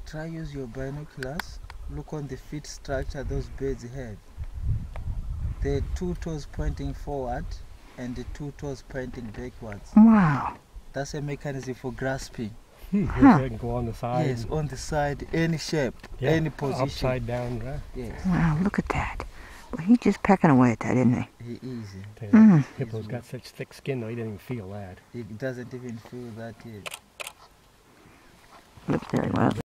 Try use your binoculars. Look on the feet structure those birds have. The 2 toes pointing forward and the 2 toes pointing backwards. Wow. That's a mechanism for grasping. Huh. They can go on the side. Yes, on the side, any shape, Yeah, any position. upside down, right? Yes. Wow, look at that. Well, he's just pecking away at that, isn't he? He is. Hippo's got such thick skin though, he didn't even feel that. He doesn't even feel that yet. Looks very well.